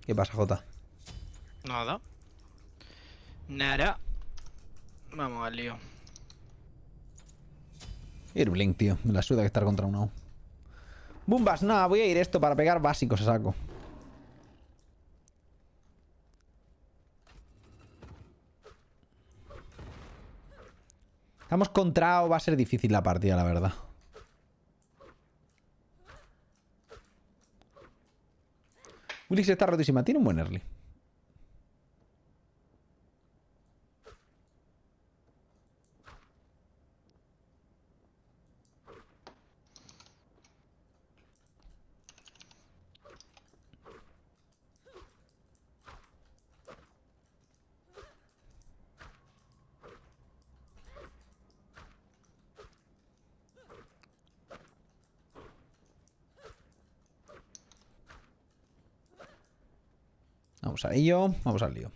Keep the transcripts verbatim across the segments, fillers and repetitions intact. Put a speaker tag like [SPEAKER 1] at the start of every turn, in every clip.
[SPEAKER 1] ¿Qué pasa, Jota?
[SPEAKER 2] Nada. Nada. Vamos al lío.
[SPEAKER 1] Ir Blink, tío. Me la suda que estar contra una U. Bumbas, nada, voy a ir esto para pegar básicos a saco. Estamos contra O, va a ser difícil la partida, la verdad. Ulyx está rotísima, tiene un buen early. Vamos a ello, vamos al lío.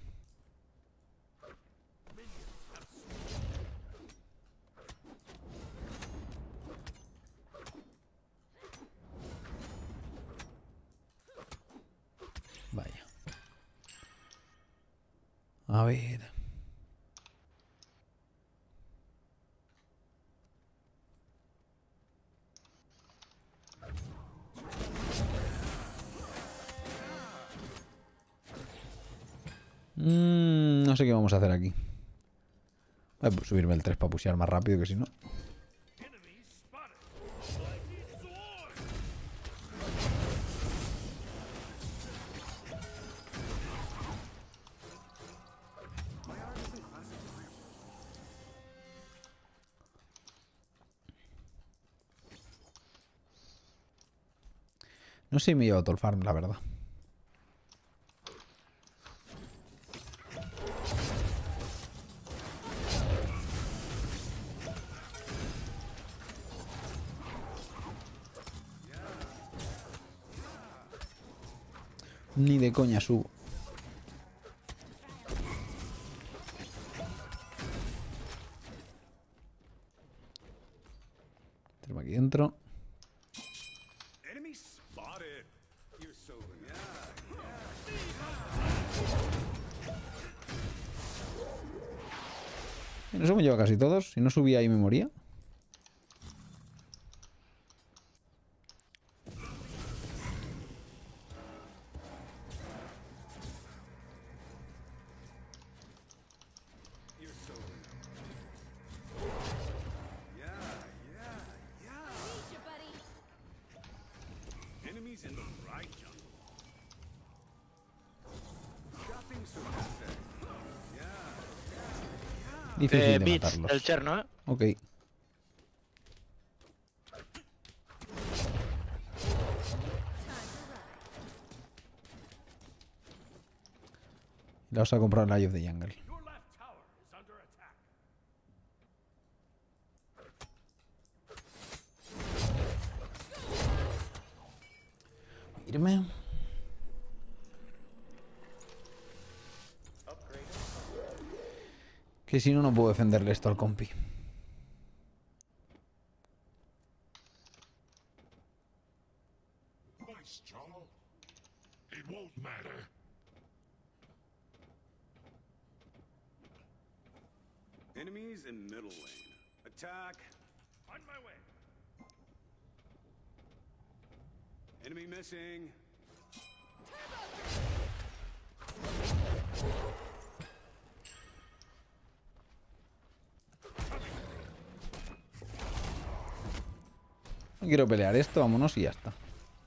[SPEAKER 1] Vaya. A ver. Mm, no sé qué vamos a hacer aquí. Voy a subirme el tres para pushear más rápido, que si no... No sé si me llevo todo el farm, la verdad. Ni de coña subo. Tenemos aquí dentro. Nos hemos llevado casi todos. Si no subía ahí me moría. Difícil
[SPEAKER 2] Eh,
[SPEAKER 1] de
[SPEAKER 2] Beats,
[SPEAKER 1] matarlos.
[SPEAKER 2] el cherno, ¿eh?
[SPEAKER 1] Ok. Le vamos a comprar la Eye of the Jungle. Irme. Que si no, no puedo defenderle esto al compi.
[SPEAKER 3] Enemies in middle lane. Attack. On my way. Enemy missing.
[SPEAKER 1] No quiero pelear esto, vámonos y ya está.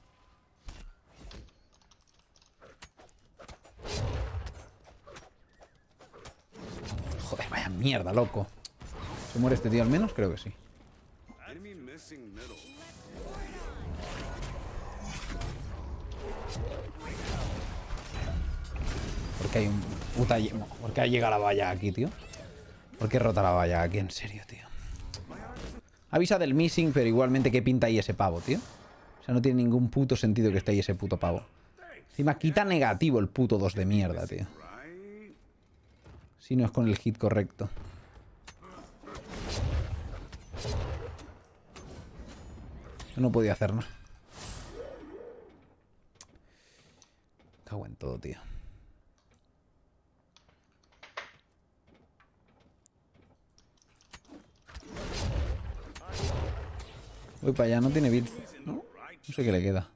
[SPEAKER 1] Joder, vaya mierda, loco. ¿Se muere este tío al menos? Creo que sí.
[SPEAKER 3] Enemy missing middle.
[SPEAKER 1] ¿Por qué hay un puta... ¿Por qué llega la valla aquí, tío? ¿Por qué rota la valla aquí? En serio, tío. Avisa del missing, pero igualmente ¿qué pinta ahí ese pavo, tío? O sea, no tiene ningún puto sentido que esté ahí ese puto pavo. Encima quita negativo el puto dos de mierda, tío. Si no es con el hit correcto. No podía hacer nada. cago en todo, tío. Voy para allá, no tiene bit, ¿no? No sé qué le queda.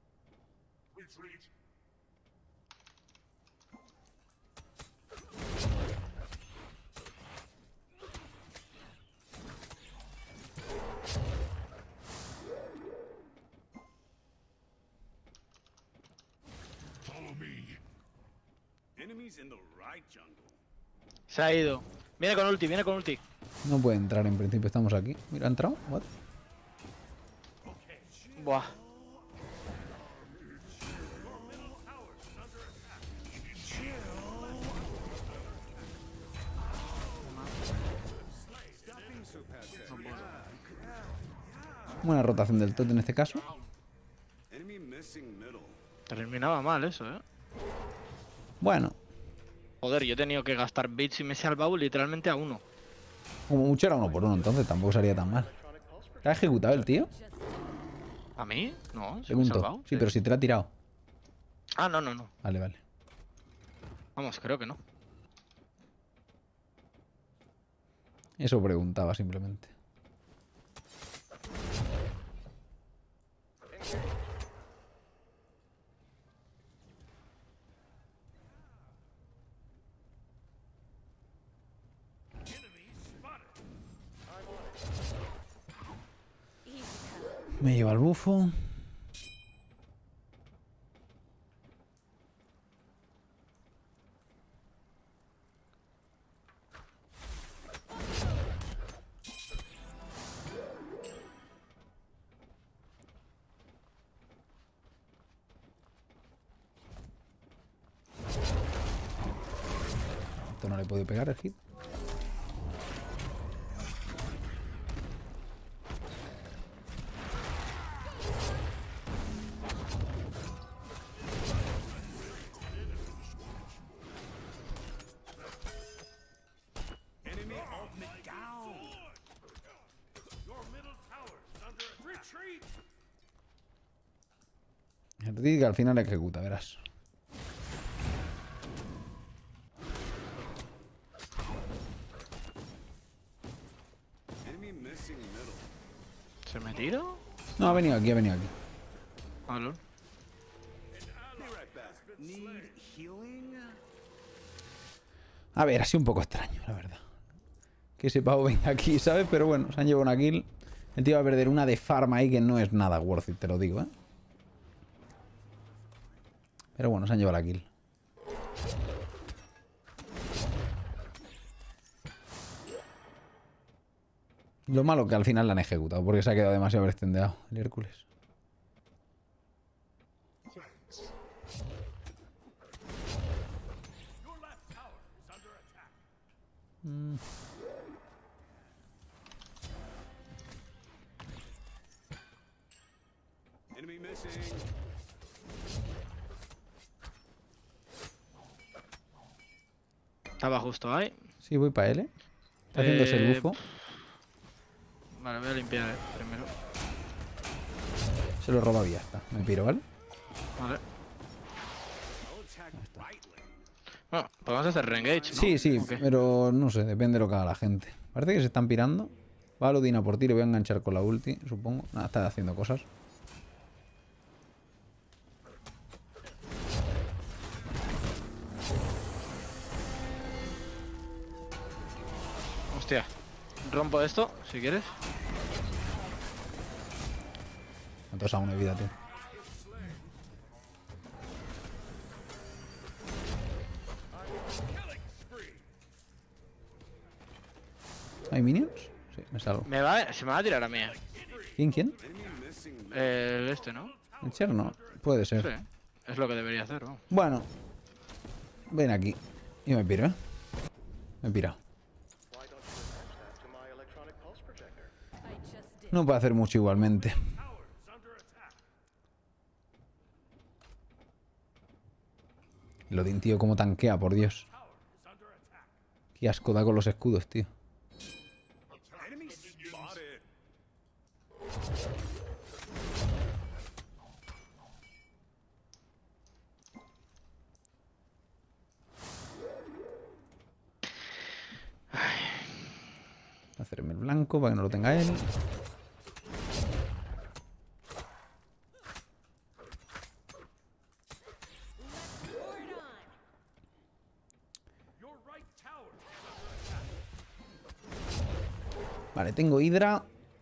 [SPEAKER 3] Enemies in the right jungle.
[SPEAKER 2] Se ha ido. Viene con ulti, viene con ulti.
[SPEAKER 1] No puede entrar en principio, estamos aquí. Mira, ha entrado. What?
[SPEAKER 2] Buah.
[SPEAKER 1] Buena rotación del tot en este caso.
[SPEAKER 3] Enemy missing middle.
[SPEAKER 2] Terminaba mal eso, eh.
[SPEAKER 1] Bueno,
[SPEAKER 2] Joder, yo he tenido que gastar bits y me he salvado literalmente a uno.
[SPEAKER 1] como mucho era uno por uno, entonces tampoco sería tan mal. ¿Te ha ejecutado el tío?
[SPEAKER 2] ¿A mí? No, se me ha
[SPEAKER 1] Pregunto.
[SPEAKER 2] salvado.
[SPEAKER 1] Sí, pero si te lo ha tirado.
[SPEAKER 2] Ah, no, no, no.
[SPEAKER 1] Vale, vale.
[SPEAKER 2] Vamos, creo que no.
[SPEAKER 1] Eso preguntaba simplemente. Me lleva el bufo. Esto no le puedo pegar el hit.
[SPEAKER 3] Enemy ultimate down. Your middle tower is under retreat.
[SPEAKER 1] El Riddick al final ejecuta, verás.
[SPEAKER 3] Enemy missing middle.
[SPEAKER 2] ¿Se me tira?
[SPEAKER 1] No, ha venido aquí, ha venido aquí.
[SPEAKER 2] Ah, lol.
[SPEAKER 3] Be right back. Need healing?
[SPEAKER 1] A ver, ha sido un poco extraño, la verdad. Que ese pavo venga aquí, ¿sabes? Pero bueno, se han llevado una kill. El tío va a perder una de farm ahí que no es nada worth it, te lo digo, ¿eh? Pero bueno, se han llevado la kill. Lo malo que al final la han ejecutado, porque se ha quedado demasiado extendido el Hércules. Mm.
[SPEAKER 3] Enemy missing.
[SPEAKER 2] Estaba justo ahí.
[SPEAKER 1] Sí, voy para él, ¿eh? Está haciéndose el
[SPEAKER 2] Eh,
[SPEAKER 1] bufo.
[SPEAKER 2] Vale, voy a limpiar eh, primero.
[SPEAKER 1] Se lo roba y ya está. Me piro, ¿vale?
[SPEAKER 2] Vale.
[SPEAKER 3] I'll attack right lane.
[SPEAKER 2] Bueno, podemos hacer reengage, ¿no?
[SPEAKER 1] Sí, sí,
[SPEAKER 2] ¿O qué?
[SPEAKER 1] pero no sé, depende de lo que haga la gente. Parece que se están pirando. Va a Ludina por ti, le voy a enganchar con la ulti, supongo. Nada, está haciendo cosas.
[SPEAKER 2] Hostia. Rompo esto, si quieres.
[SPEAKER 1] Entonces a una vida, tío. ¿Hay minions? Sí, me salgo.
[SPEAKER 2] Me va, se me va a tirar a mí. eh.
[SPEAKER 1] ¿Quién, quién?
[SPEAKER 3] Enemy missing middle.
[SPEAKER 2] El este, ¿no?
[SPEAKER 1] ¿El Cher? No, puede ser.
[SPEAKER 2] Sí. Es lo que debería hacer, vamos.
[SPEAKER 1] Bueno. Ven aquí. Yo me piro, ¿eh? Me he pirado. No puedo hacer mucho igualmente. Lodin, tío, como tanquea, por Dios. Qué asco da con los escudos, tío.
[SPEAKER 3] Enemy spotted.
[SPEAKER 1] hacerme el blanco para que no lo tenga él. Vale, tengo Hydra.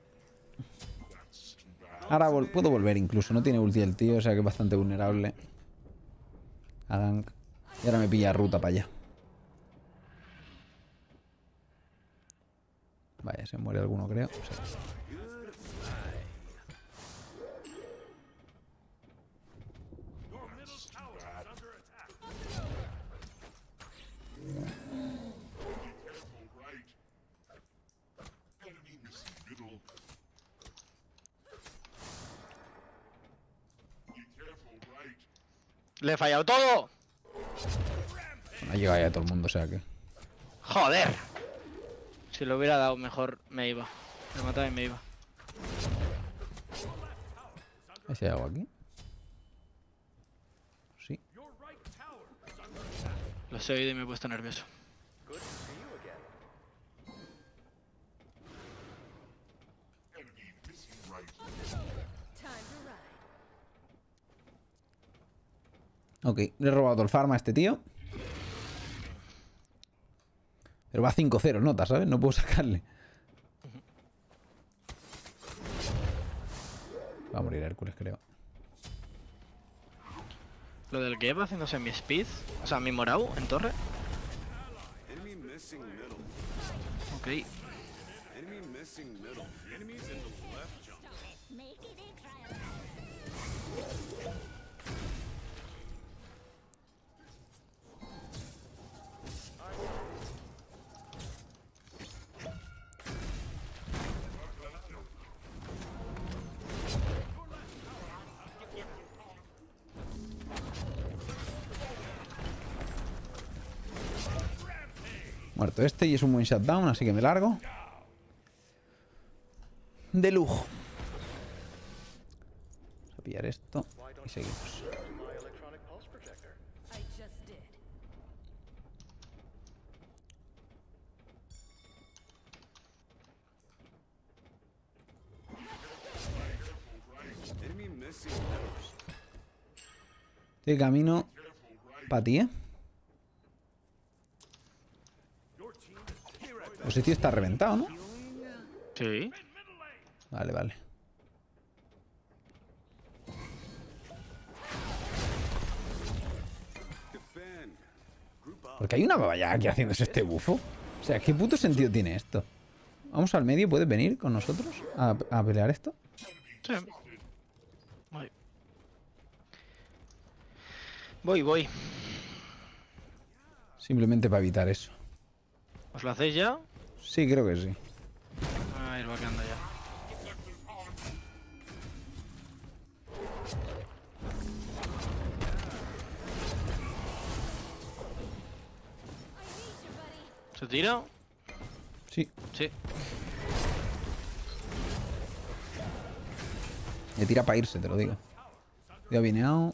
[SPEAKER 1] Ahora vol puedo volver incluso. No tiene ulti el tío, o sea que es bastante vulnerable a gank. Y ahora me pilla ruta para allá. Vaya, se muere alguno, creo. Sí.
[SPEAKER 2] ¡Le he fallado todo!
[SPEAKER 1] Ha llegado ya todo el mundo, o sea que...
[SPEAKER 2] ¡Joder! Si lo hubiera dado mejor, me iba. Me mataba y me iba.
[SPEAKER 1] ¿Hay si hay algo aquí? Sí.
[SPEAKER 2] Lo he oído y me he puesto nervioso.
[SPEAKER 1] Ok, le he robado todo el farm a este tío. Pero va cinco cero, nota, ¿sabes? No puedo sacarle. Va a morir Hércules, creo.
[SPEAKER 2] Lo del Geb haciéndose mi speed, o sea, mi Morau en torre.
[SPEAKER 3] Enemy missing middle.
[SPEAKER 2] Ok.
[SPEAKER 3] Enemy missing middle. Enemies in the left jump.
[SPEAKER 1] Muerto este y es un buen shutdown, así que me largo. De lujo. Vamos a pillar esto y seguimos.
[SPEAKER 3] Enemy missing middle.
[SPEAKER 1] De camino para ti, ¿eh? Pues ese tío está reventado, ¿no?
[SPEAKER 2] Sí.
[SPEAKER 1] Vale, vale.
[SPEAKER 3] Defend. Group up.
[SPEAKER 1] Porque hay una baba aquí haciéndose este bufo. O sea, ¿qué puto sentido tiene esto? Vamos al medio, ¿puedes venir con nosotros a, a pelear esto?
[SPEAKER 2] Sí. Voy. Voy, voy.
[SPEAKER 1] Simplemente para evitar eso.
[SPEAKER 2] ¿Os lo hacéis ya?
[SPEAKER 1] Sí, creo que sí.
[SPEAKER 2] A ir vaqueando ya. ¿Se tira?
[SPEAKER 1] Sí.
[SPEAKER 2] Sí.
[SPEAKER 1] Me tira para irse, te lo digo. Ya viene a...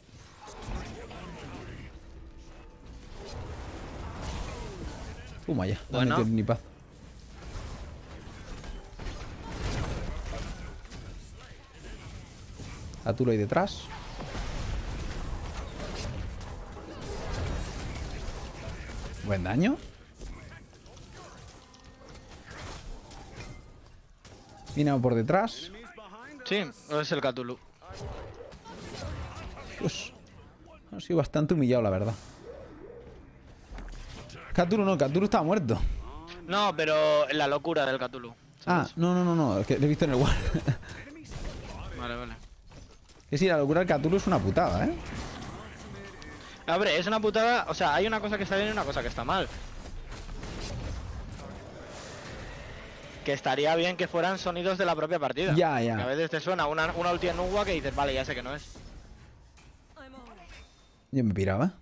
[SPEAKER 1] Puma ya. No
[SPEAKER 2] Bueno.
[SPEAKER 1] me ni paz. Atulo ahí detrás. Buen daño. Viene por detrás.
[SPEAKER 2] Sí, es el Cthulhu.
[SPEAKER 1] Pues ha sido bastante humillado, la verdad. Cthulhu no, Cthulhu estaba muerto.
[SPEAKER 2] No, pero la locura del Cthulhu.
[SPEAKER 1] Ah, no, no, no, no, es que lo he visto en el War.
[SPEAKER 2] Vale, vale.
[SPEAKER 1] Que sí, la locura del Cthulhu es una putada, ¿eh?
[SPEAKER 2] Hombre, es una putada. O sea, hay una cosa que está bien y una cosa que está mal. Que estaría bien que fueran sonidos de la propia partida.
[SPEAKER 1] Ya, ya.
[SPEAKER 2] Que a veces te suena una, una ulti en Nugua que dices, vale, ya sé que no es.
[SPEAKER 1] Yo me piraba.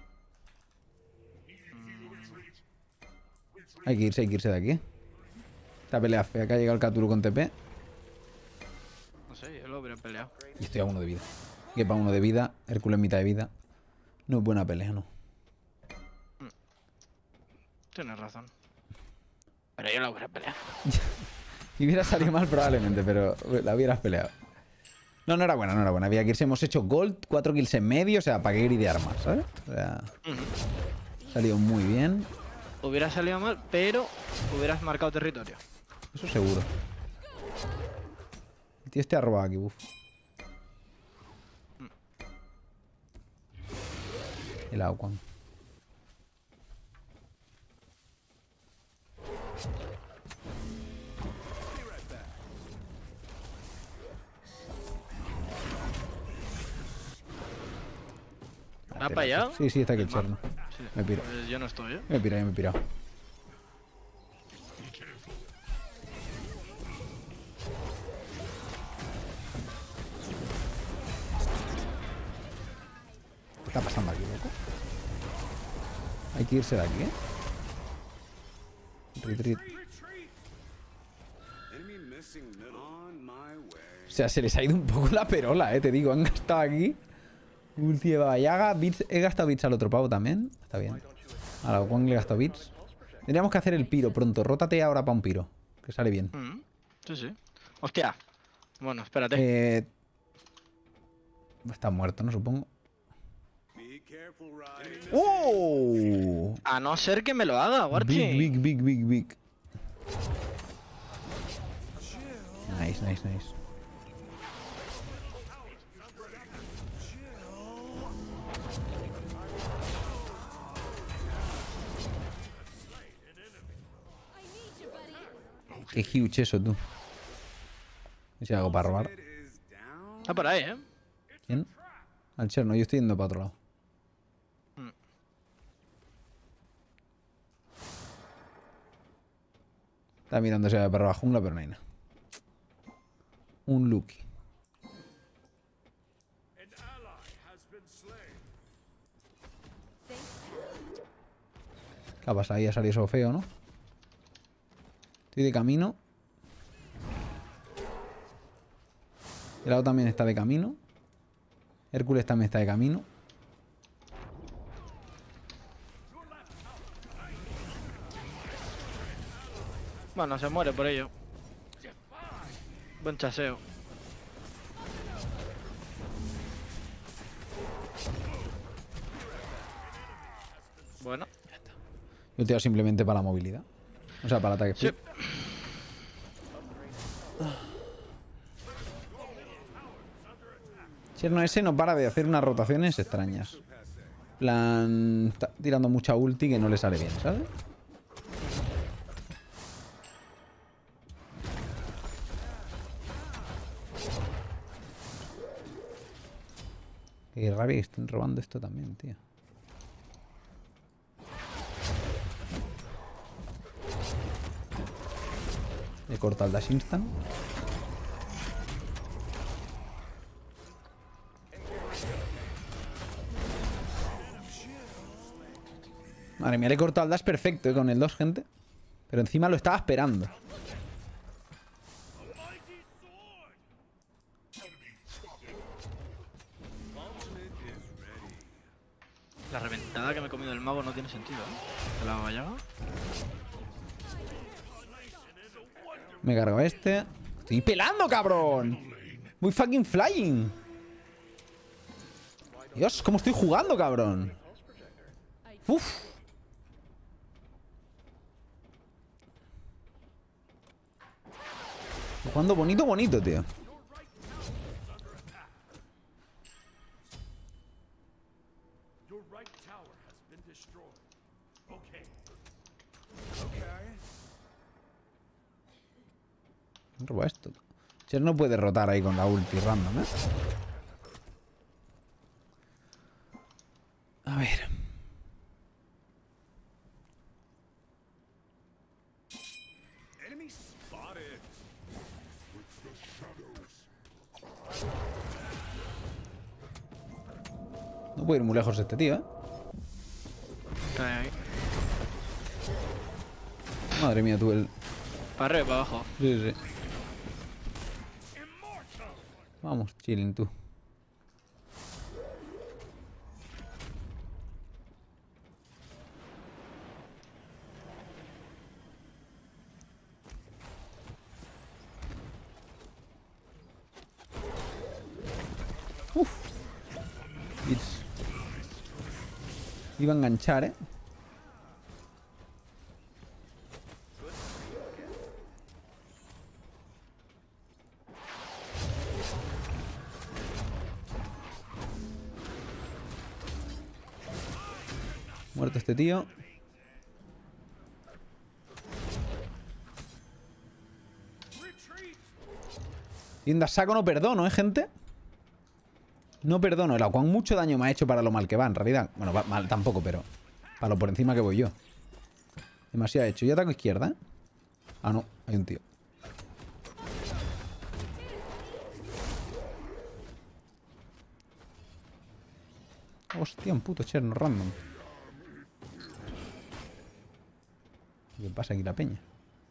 [SPEAKER 1] Hay que irse, hay que irse de aquí. Esta pelea fea que ha llegado el Cthulhu con T P.
[SPEAKER 2] No sé, yo lo hubiera peleado.
[SPEAKER 1] Y estoy a uno de vida. Que para uno de vida, Hércules mitad de vida. No es buena pelea, no.
[SPEAKER 2] Tienes razón. Pero yo la hubiera peleado.
[SPEAKER 1] Y hubiera salido mal probablemente, pero la hubieras peleado. No, no era buena, no era buena. Había kills, hemos hecho gold, cuatro kills en medio, o sea, para qué gridear más, ¿sabes? O sea,
[SPEAKER 2] Ujú.
[SPEAKER 1] salió muy bien.
[SPEAKER 2] Hubiera salido mal, pero hubieras marcado territorio.
[SPEAKER 1] Eso seguro. El tío este ha robado aquí, buf. El Auquan.
[SPEAKER 2] ¿Ha fallado?
[SPEAKER 1] Sí, sí, está aquí el cherno.
[SPEAKER 2] Sí.
[SPEAKER 1] Me piro.
[SPEAKER 2] Pues yo no estoy, ¿eh?
[SPEAKER 1] Me he pirado, me he pirado. ¿Qué está pasando aquí, loco? Hay que irse de aquí, ¿eh? Retreat.
[SPEAKER 3] Enemy missing middle. On my way.
[SPEAKER 1] O sea, se les ha ido un poco la perola, eh, te digo. Han gastado aquí. Ulti de Baba Yaga. Bits. He gastado bits al otro pavo también. Está bien. A la Wang le he gastado bits. Tendríamos que hacer el piro pronto. Rótate ahora para un piro. Que sale bien.
[SPEAKER 2] Mm, sí, sí. Hostia. Bueno, espérate.
[SPEAKER 1] Eh... Está muerto, ¿no? Supongo.
[SPEAKER 3] Be careful, Ryan.
[SPEAKER 1] ¡Oh!
[SPEAKER 2] A no ser que me lo haga, Warchi.
[SPEAKER 1] Big, big, big, big, big. Nice, nice, nice. Qué huge eso, tú. Si hago para robar.
[SPEAKER 3] It is down.
[SPEAKER 2] Está por ahí, ¿eh?
[SPEAKER 1] ¿Quién? Al Cherno, yo estoy yendo para otro lado.
[SPEAKER 2] Mm.
[SPEAKER 1] Está mirando si hay perro a jungla, pero no hay nada. Un Lucky. ¿Qué ha pasado? Ahí ha salido eso feo, ¿no? Estoy de camino. El lado también está de camino. Hércules también está de camino.
[SPEAKER 2] Bueno, se muere por ello. Buen chaseo. Bueno.
[SPEAKER 1] Yo te simplemente para la movilidad. O sea, para el ataque
[SPEAKER 2] Sí.
[SPEAKER 1] speed. Cherno ese no para de hacer unas rotaciones extrañas. Plan... Está tirando mucha ulti que no le sale bien, ¿sabes? Qué rabia que estén robando esto también, tío. Le corta el dash instant. Madre mía, le he cortado el dash perfecto, eh, con el dos, gente. Pero encima lo estaba esperando.
[SPEAKER 2] La reventada que me he comido el mago no tiene sentido, ¿eh? ¿La Baba Yaga?
[SPEAKER 1] Me cargo este. ¡Estoy pelando, cabrón! ¡Muy fucking flying! Dios, cómo estoy jugando, cabrón. Uf. Estoy jugando bonito, bonito, tío. ¿Quién roba esto? Cher no puede rotar ahí con la ulti random, ¿eh? A ver.
[SPEAKER 3] Enemy spotted.
[SPEAKER 1] No puede ir muy lejos este tío, ¿eh?
[SPEAKER 2] Cae ahí.
[SPEAKER 1] Madre mía, tú el...
[SPEAKER 2] Para arriba y para abajo.
[SPEAKER 1] Sí, sí. Vamos, chilling tú. Iba a enganchar, ¿eh? Muerto este tío. Tienda saco no perdono, ¿eh, gente? No perdono. El Aguan mucho daño me ha hecho para lo mal que va, en realidad. Bueno, va, mal tampoco, pero para lo por encima que voy yo. Demasiado hecho. Y ataco izquierda, ¿eh? Ah, no. Hay un tío. Hostia, un puto cherno random. ¿Qué pasa aquí la peña?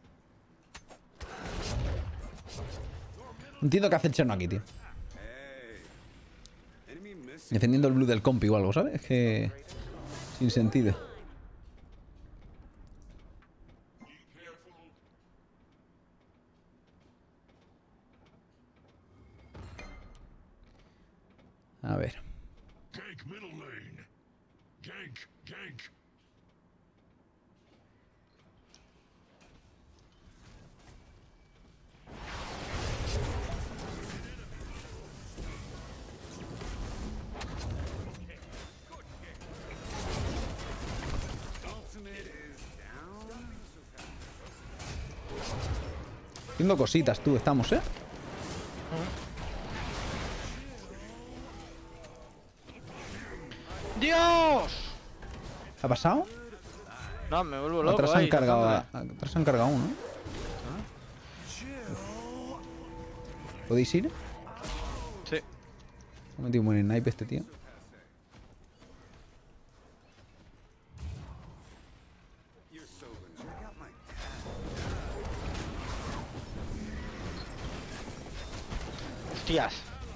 [SPEAKER 1] No entiendo qué hace el cherno aquí, tío. Defendiendo el blue del compi o algo, ¿sabes? Es que... sin sentido. A ver.
[SPEAKER 4] Gank middle lane. Gank, gank.
[SPEAKER 1] Haciendo cositas, tú, estamos, ¿eh?
[SPEAKER 2] ¡Dios!
[SPEAKER 1] ¿Qué ha pasado?
[SPEAKER 2] No, me vuelvo loco.
[SPEAKER 1] Atrás han
[SPEAKER 2] ahí,
[SPEAKER 1] cargado,
[SPEAKER 2] dándole.
[SPEAKER 1] a- atrás han cargado uno. ¿Podéis ir?
[SPEAKER 2] Sí.
[SPEAKER 1] Ha metido un buen snipe este tío.
[SPEAKER 2] Hostias.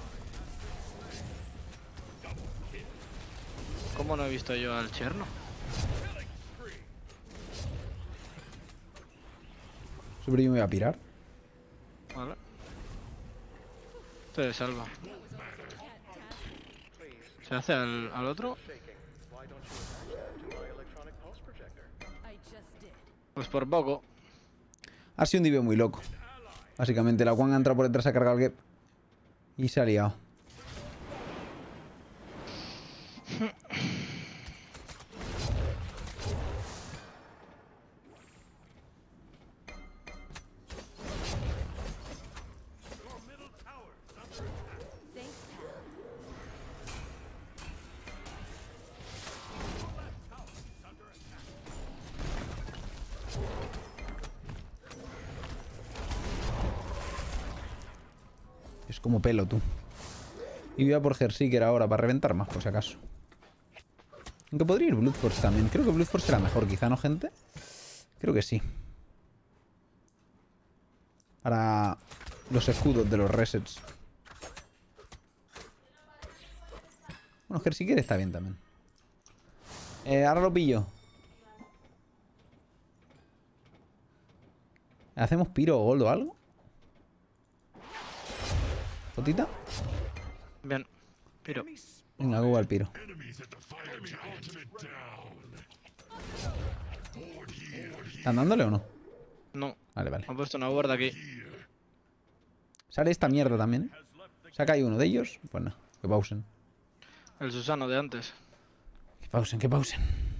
[SPEAKER 2] ¿Cómo no he visto yo al cherno?
[SPEAKER 1] Sobre yo me voy a pirar.
[SPEAKER 2] Vale. Te salva. ¿Se hace al, al otro? Pues por poco.
[SPEAKER 1] Ha sido un divio muy loco. Básicamente, la Juan ha entrado por detrás, ha cargado el gap. Y se ha liado. Es como pelo, tú. Y voy a por Herseeker ahora para reventar más, por si acaso. Aunque podría ir Blood Force también. Creo que Blood Force será mejor, quizá, ¿no, gente? Creo que sí. Para los escudos de los resets. Bueno, Herseeker está bien también. Eh, ahora lo pillo. ¿Hacemos piro o gold o algo? ¿Fotita?
[SPEAKER 2] Bien. Pero.
[SPEAKER 1] Venga, hago al piro. ¿Están dándole o no?
[SPEAKER 2] No.
[SPEAKER 1] Vale, vale.
[SPEAKER 2] Han puesto una guarda aquí.
[SPEAKER 1] Sale esta mierda también, ¿eh? Saca ahí uno de ellos. Pues no, que pausen.
[SPEAKER 2] El Susano de antes.
[SPEAKER 1] Que pausen, que pausen.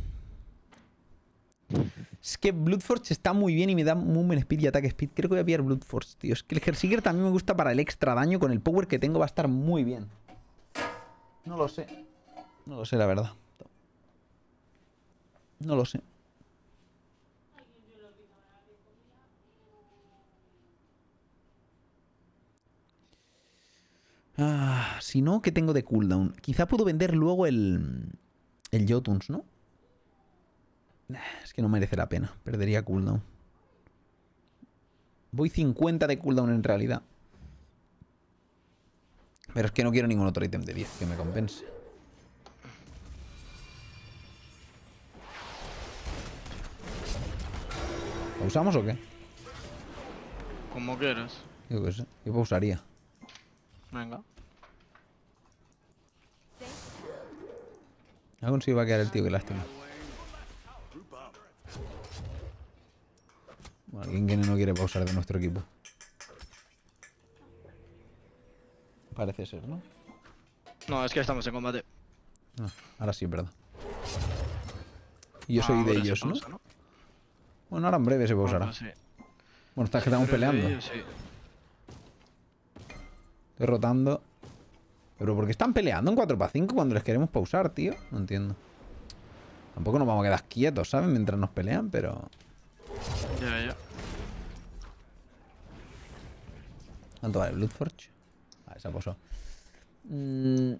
[SPEAKER 1] Es que Bloodforge está muy bien y me da movement speed y ataque speed. Creo que voy a pillar Bloodforge, tío. Es que el Herseeker también me gusta para el extra daño. Con el power que tengo va a estar muy bien. No lo sé. No lo sé, la verdad. No lo sé. Ah, si no, ¿qué tengo de cooldown? Quizá puedo vender luego el... El Jotuns, ¿no? Es que no merece la pena. Perdería cooldown. Voy cincuenta de cooldown en realidad. Pero es que no quiero ningún otro ítem de diez que me compense. ¿Pausamos o qué?
[SPEAKER 2] Como quieras.
[SPEAKER 1] Yo qué sé. Yo pausaría.
[SPEAKER 2] Venga.
[SPEAKER 1] Ha conseguido vaquear el tío, qué lástima. Bueno, alguien que no quiere pausar de nuestro equipo. Parece ser, ¿no?
[SPEAKER 2] No, es que estamos en combate.
[SPEAKER 1] Ah, ahora sí, es verdad. Y yo
[SPEAKER 2] Ah,
[SPEAKER 1] soy de
[SPEAKER 2] ahora se
[SPEAKER 1] ellos, ¿no?
[SPEAKER 2] pausa,
[SPEAKER 1] Bueno, ahora en breve se pausará.
[SPEAKER 2] Bueno, sí.
[SPEAKER 1] Bueno, está que estamos
[SPEAKER 2] Pero
[SPEAKER 1] peleando.
[SPEAKER 2] ellos sí.
[SPEAKER 1] Estoy rotando. Pero ¿por qué están peleando en cuatro para cinco cuando les queremos pausar, tío? No entiendo. Tampoco nos vamos a quedar quietos, ¿sabes? Mientras nos pelean, pero...
[SPEAKER 2] Ya, ya.
[SPEAKER 1] ¿Cuánto vale Bloodforge? Vale, se ha posado. Mm.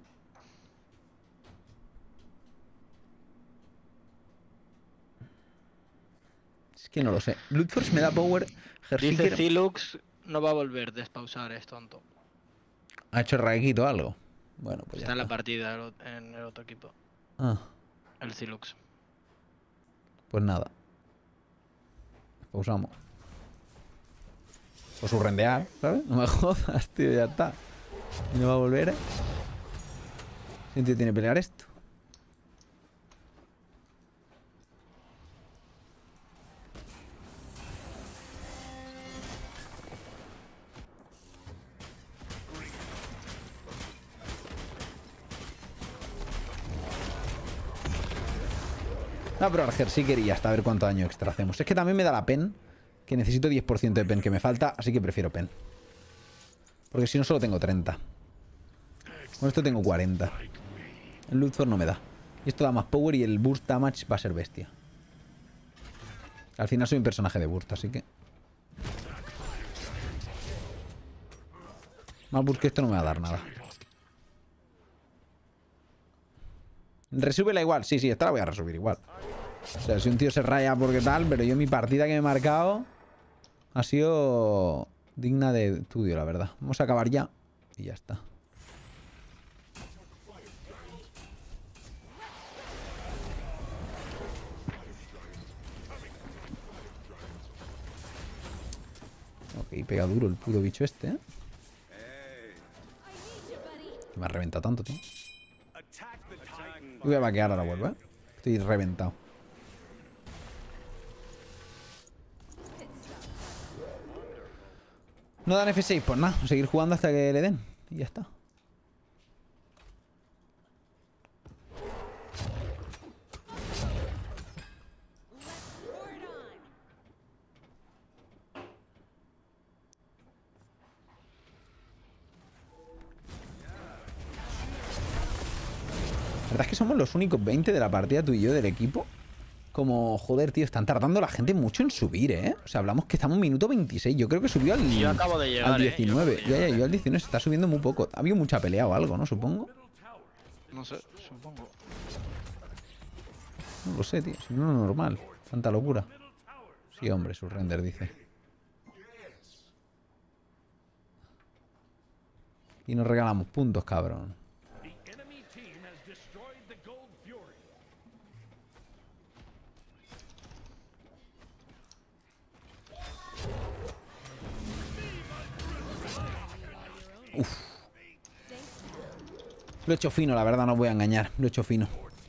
[SPEAKER 1] Es que no lo sé. Bloodforge me da power.
[SPEAKER 2] Dice
[SPEAKER 1] Herseeker
[SPEAKER 2] Zilux no va a volver despausar, es tonto.
[SPEAKER 1] ha hecho raquito o algo. Bueno, pues ya
[SPEAKER 2] Está en la
[SPEAKER 1] está.
[SPEAKER 2] partida el o- en el otro equipo.
[SPEAKER 1] Ah,
[SPEAKER 2] El Zilux.
[SPEAKER 1] pues nada. Pausamos. O su rendear, ¿sabes? No me jodas, tío, ya está. Y no va a volver, ¿eh? ¿Qué sentido tiene pelear esto? No, pero Arger sí quería hasta ver cuánto daño extra hacemos. Es que también me da la pen, que necesito diez por ciento de pen que me falta, así que prefiero pen. Porque si no solo tengo treinta. Con esto tengo cuarenta. El Luthor no me da. Y esto da más power y el burst damage va a ser bestia. Al final soy un personaje de burst, así que... Más burst que esto no me va a dar nada. Resúbela igual. Sí, sí, esta la voy a resubir igual. O sea, si un tío se raya porque tal, pero yo mi partida que me he marcado ha sido digna de estudio, la verdad. Vamos a acabar ya y ya está. Ok, pega duro el puto bicho este, ¿eh? Me ha reventado tanto, tío. Yo voy a vaquear ahora, vuelvo, ¿eh? Estoy reventado. No dan F seis, pues nada. Seguir jugando hasta que le den. Y ya está. La verdad es que somos los únicos veinte de la partida, tú y yo, del equipo. Como, joder, tío, están tardando la gente mucho en subir, ¿eh? O sea, hablamos que estamos en minuto veintiséis. Yo creo que subió al,
[SPEAKER 2] Yo acabo de llegar,
[SPEAKER 1] al diecinueve.
[SPEAKER 2] eh. Yo acabo de
[SPEAKER 1] Ya, ya,
[SPEAKER 2] llegar,
[SPEAKER 1] yo al diecinueve se está subiendo muy poco. Ha habido mucha pelea o algo, ¿no? Supongo.
[SPEAKER 2] No sé, supongo.
[SPEAKER 1] No lo sé, tío. Si no, no es normal. Tanta locura. Sí, hombre, su render dice. Y nos regalamos puntos, cabrón. Uf. Lo he hecho fino, la verdad, no os voy a engañar. Lo he hecho fino.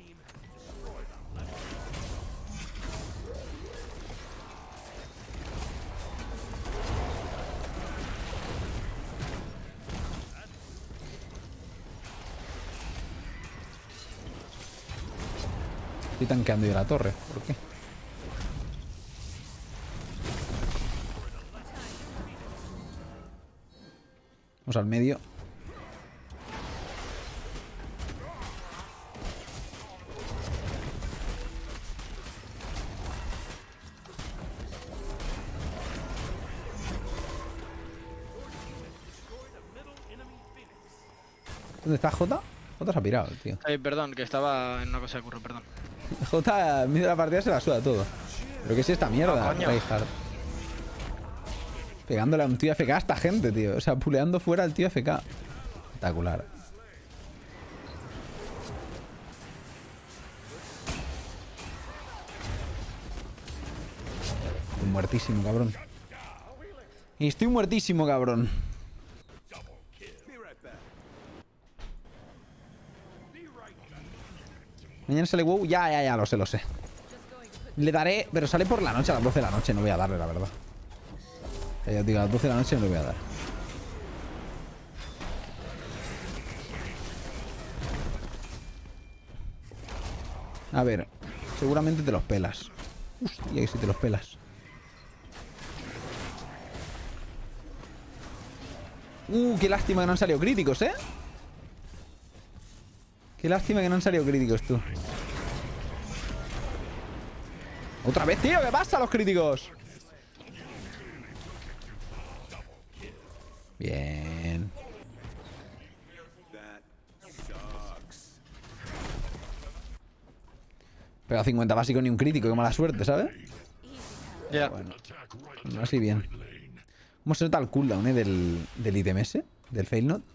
[SPEAKER 1] Estoy tanqueando yo la torre. ¿Por qué? Vamos al medio. ¿Dónde está Jota? Jota se ha pirado, tío.
[SPEAKER 2] Ay, perdón, que estaba en una cosa de curro, perdón.
[SPEAKER 1] Jota, en medio de la partida se la suda todo. ¿Pero qué es esta mierda?
[SPEAKER 2] Ah, coño.
[SPEAKER 1] Reinhardt? Pegándole a un tío F K a esta gente, tío. O sea, puleando fuera al tío F K. Espectacular. Estoy muertísimo, cabrón. Y estoy muertísimo, cabrón. Mañana sale WoW. Ya, ya, ya, lo sé, lo sé. Le daré... Pero sale por la noche, a las doce de la noche. No voy a darle, la verdad. Ya, ya os digo, a las doce de la noche no le voy a dar. A ver, seguramente te los pelas. Hostia, que si te los pelas. Uh, qué lástima que no han salido críticos, ¿eh? Qué lástima que no han salido críticos, tú. ¡Otra vez, tío! ¿Qué pasa a los críticos? Bien. Pero a cincuenta básicos ni un crítico, qué mala suerte, ¿sabes?
[SPEAKER 2] Ya.
[SPEAKER 1] Bueno, así bien. ¿Cómo se nota el cooldown, eh? Del, del ítem ese, del fail not.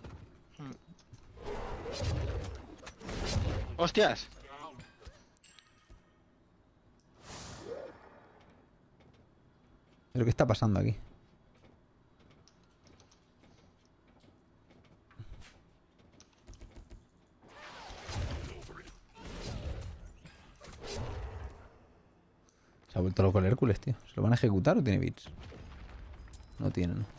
[SPEAKER 2] ¡Hostias!
[SPEAKER 1] ¿Pero qué está pasando aquí? Se ha vuelto loco el Hércules, tío. ¿Se lo van a ejecutar o tiene bits? No tiene, ¿no?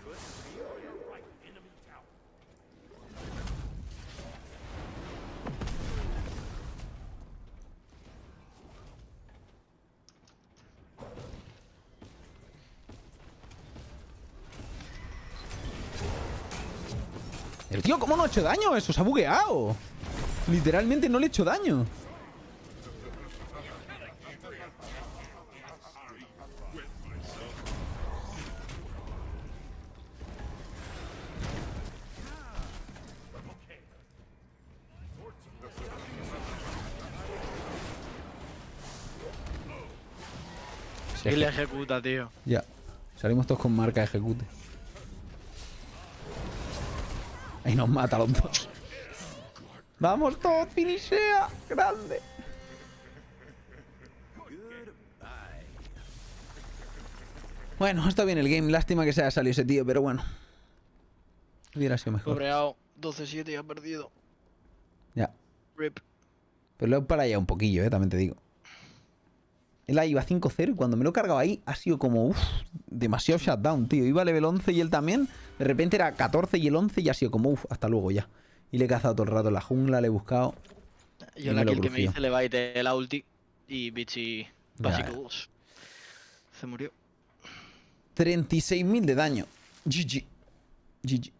[SPEAKER 1] El tío, ¿cómo no ha hecho daño? Eso se ha bugueado. Literalmente no le he hecho daño.
[SPEAKER 2] Y le ejecuta, tío.
[SPEAKER 1] Ya. Salimos todos con marca ejecute. Ahí nos mata a los dos. Vamos todos, finishea. Grande. Bueno, está bien el game. Lástima que se haya salido ese tío, pero bueno. Hubiera sido mejor.
[SPEAKER 2] Pobreado. doce siete y ha perdido.
[SPEAKER 1] Ya.
[SPEAKER 2] Rip.
[SPEAKER 1] Pero lo he parado ya un poquillo, eh, también te digo. Él ahí iba cinco cero y cuando me lo he cargado ahí ha sido como, uff, demasiado shutdown, tío. Iba a level once y él también. De repente era catorce y el once y ha sido como, uff, hasta luego ya. Y le he cazado todo el rato en la jungla, le he buscado.
[SPEAKER 2] Yo
[SPEAKER 1] y
[SPEAKER 2] la
[SPEAKER 1] me lo
[SPEAKER 2] kill que me
[SPEAKER 1] crujío.
[SPEAKER 2] hice le baité la ulti y Bichi
[SPEAKER 1] Ya,
[SPEAKER 2] básico
[SPEAKER 1] ya.
[SPEAKER 2] dos. Se murió.
[SPEAKER 1] treinta y seis mil de daño. G G. G G.